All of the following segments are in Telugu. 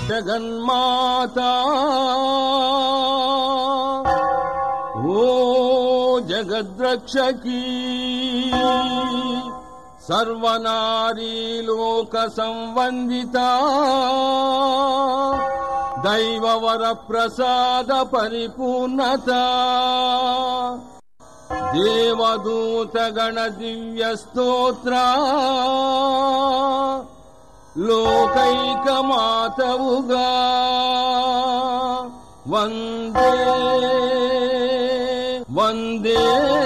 జగన్మాతా ఓ జగద్రక్షకీ సర్వనారీ లోక సంవందిత దైవవర ప్రసాద పరిపూర్ణత దేవదూత గణ దివ్య స్తోత్ర లోకైక మాతవుగా వందే వందే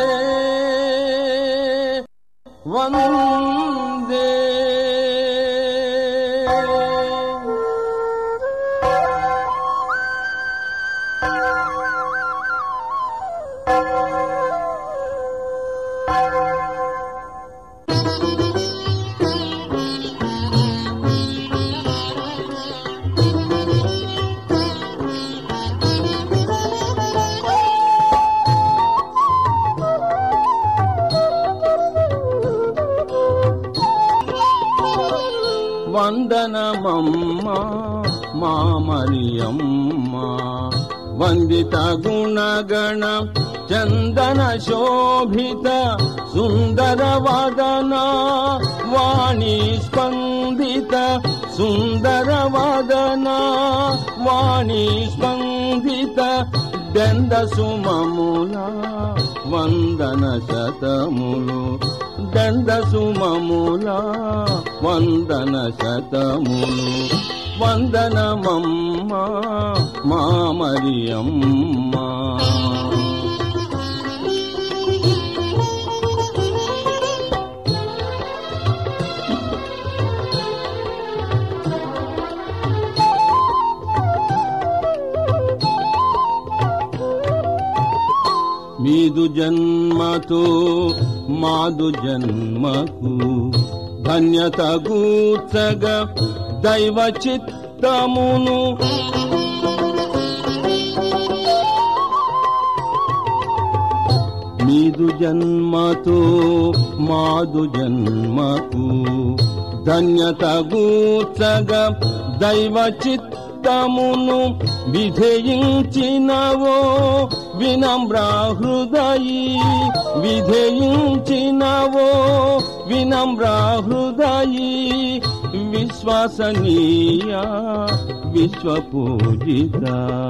వందే. వందనమమ్మ మా మరియమ్మ వందిత గుణగణ చందన శోభిత సుందర వదన వాణి స్పందిత సుందర వదన వాణి స్పందిత దంద సుమముల వందన శతములు దంద సుమముల వందన శతములు వందనమమ్మ మా మరియమ్మ. మీదు జన్మతో మాదు జన్మకు ధన్యత గూర్చగా దైవ చిత్తమును మీదు జన్మతో మాదు జన్మకు ధన్యత గూర్చగా దైవ చిత్తమును విధేయించినవో వినమ్ర హృదయీ విధేయించినవో వినమ్ర హృదయీ విశ్వసనీయ విశ్వపూజిత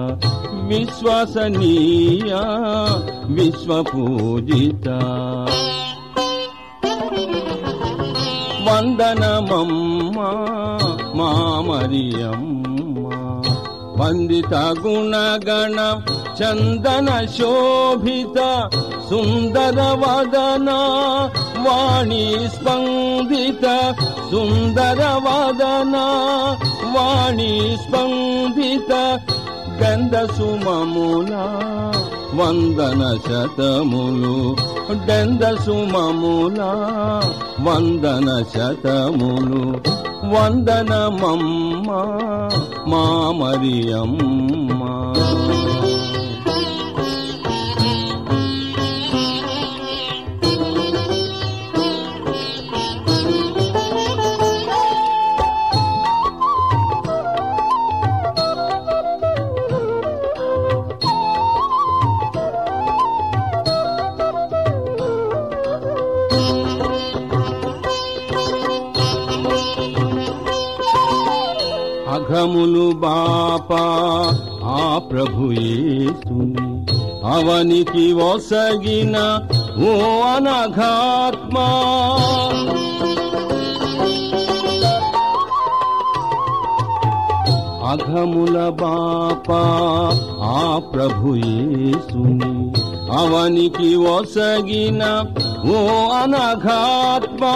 విశ్వసనీయ విశ్వపూజిత వందనమమ్మ మా మరియమ్మ వందిత గుణగణ చందన శోభిత సుందర వదన వాణి స్పందిత సుందర వదన వాణి స్పందిత గంధ సుమముల వందన శతములు దంద సుమముల వందన శతములు వందనమమ్మ మా మరియమ్మ. అఘములు బాపా ఆ ప్రభు యేసుని అవనికి ఒసగిన ఓ అనఘాత్మా అఘముల బాపా ఆ ప్రభు యేసుని అవనికి ఒసగిన ఓ అనఘాత్మా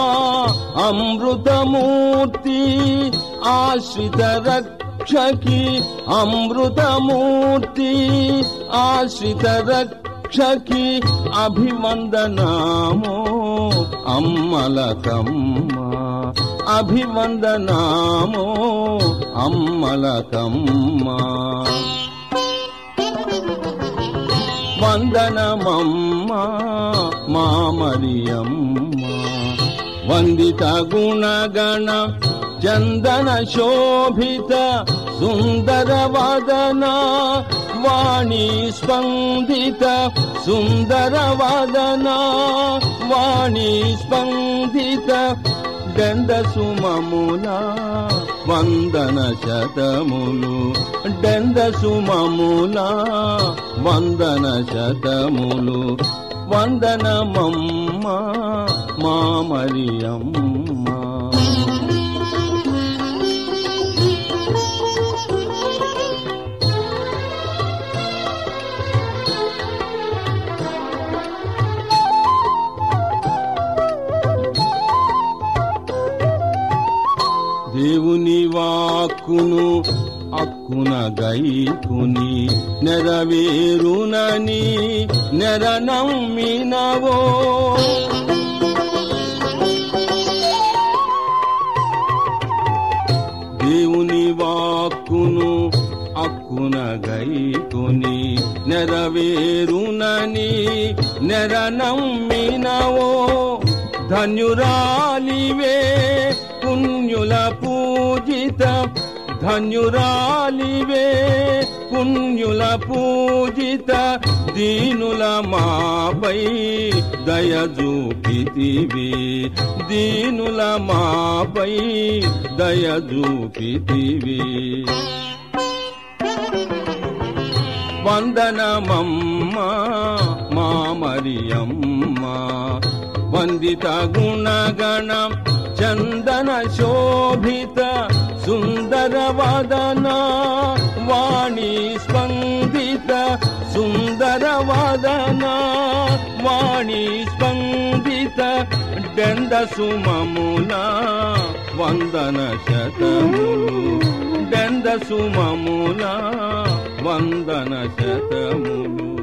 అమృతమూర్తి ఆశ్రిత రక్షకి అమృతమూర్తి ఆశ్రిత రక్షకి అభివందనామో అమ్మలకమ్మ అభివందనామో అమ్మలకమ్మ. వందనమమ్మ మా మరియమ్మ వందిత గుణగణ చందన శోభిత సుందర వదన వాణి స్పందిత సుందర వదన వాణి స్పందిత దండ సుమముల వందన శతములు దండ సుమముల వందన శతములు వందనమమ్మ మా మరియమ్మ. దేవుని వాక్కును అక్కున గైకుని నెరవేరునని నెరనమ్మినవో దేవుని వాక్కును అక్కున గైకుని నెరవేరునని నెరనమ్మినవో ధన్యురాలివే పుణ్యుల పూజిత ధన్యురాలివే పుణ్యుల పూజిత దీనుల మాపై దయజూపితివి దీనుల మాపై దయజూపితివి. వందనమమ్మ మా మరియమ్మ వందిత గుణగణ చందన శోభిత సుందర వదన వాణి స్పందిత సుందర వదన వాణి స్పందిత దండ సుమముల వందన శతములు దండ సుమముల వందన శతములు.